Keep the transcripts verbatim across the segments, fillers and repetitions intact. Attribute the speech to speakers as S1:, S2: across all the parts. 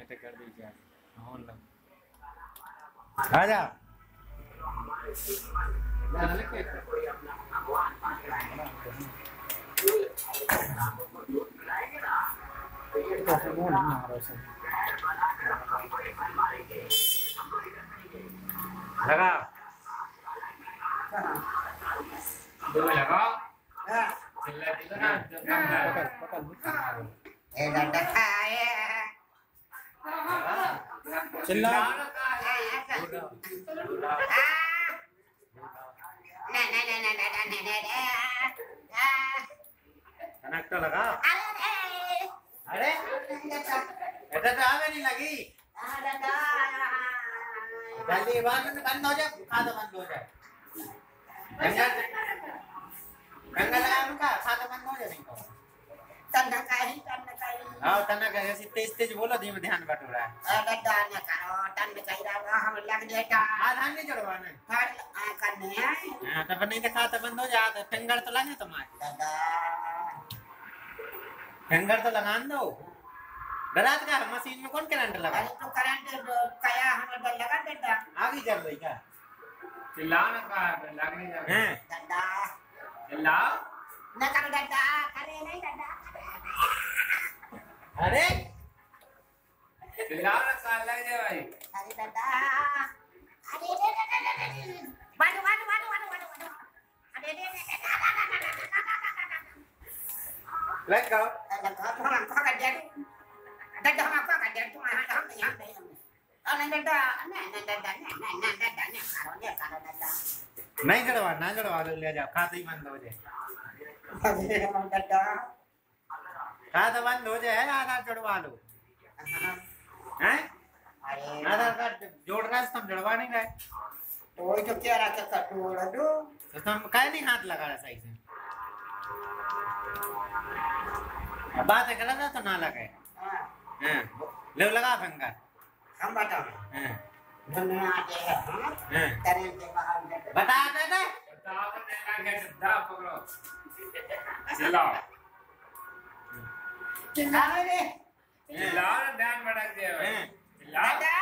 S1: set कर दीजिए on लग आ जा लगा दो लगा चिल्ला चिल्ला पकड़ पकड़
S2: ए डंडा खाए
S1: चिल्ला
S2: ना ना ना ना ना ना ना
S1: कनेक्ट लगा
S2: अरे
S1: अरे ऐसा तो आगे नहीं लगी जल्दी बंद बंद हो जाए खाता बंद हो जाए गंगा गंगा लगा उनका खाता बंद हो जाए नहीं तो
S2: तन्ना काई तन्ना काई
S1: हाँ तन्ना काई ऐसी तेज तेज बोलो धीमे ध्यान बटोरा है
S2: अरे दान करो तन्ना काई रहा हम लग देता
S1: हाँ ध्यान नहीं जोड़वाना
S2: फट करने हैं
S1: हाँ तब नहीं तो खाता बंद हो जाता फिंगर तो लगे तुम्हारे
S2: दादा
S1: फिंगर तो लगा दो डरात का मशीन में कौन करंट लगा
S2: अरे तो करंट काया हमें डर लगा देता
S1: आगे चल रही क्या
S3: चिल्लाना का लगने जा
S1: हैं
S2: दादा
S3: चिल्ला
S2: न करो दादा करे नहीं दादा
S1: अरे
S3: चिल्लाना का लग जाए भाई
S2: अरे दादा अरे रे रे रे रे वाडू वाडू वाडू वाडू वाडू अरे रे रे
S1: लग गया
S2: दादा तो हम को कर दिया दादा हम को कर दिया तुम यहां हम यहां पे अरे दादा ना ना दादा ना ना ना दादा ना करो ने करो दादा
S1: नहीं जड़वा ना जड़वा ले जा खाता ही बंद हो जाए
S2: अरे दादा
S1: खाता बंद हो जाए आधार जड़वा लो हैं
S2: अरे
S1: आधार कार्ड जोड़ रहा है तुम जड़वा नहीं रहे
S2: ओए तो क्या रहा का टोड़ दो
S1: तो तुम काहे नहीं हाथ लगा रहा सही से अब बात है गलत है तो ना लगे
S2: हां
S1: हैं ले लगा फिंगर
S2: हम बताओ
S1: हैं
S2: दुनिया आते हैं
S1: हैं
S2: तरह के बाहर में
S1: बता दे दे
S3: बताओ ने लगे दा पकड़ो चिल्लाओ
S2: चिल्ला रे
S3: चिल्लाओ ध्यान भटक जाए भाई
S1: हैं
S3: चिल्लाओ
S2: दादा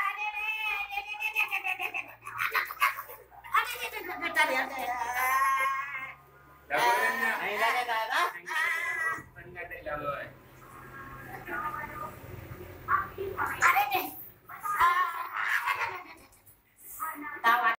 S2: अरे रे बेटा रे
S3: लगो ने
S1: नहीं लगे दादा
S3: संगत लगो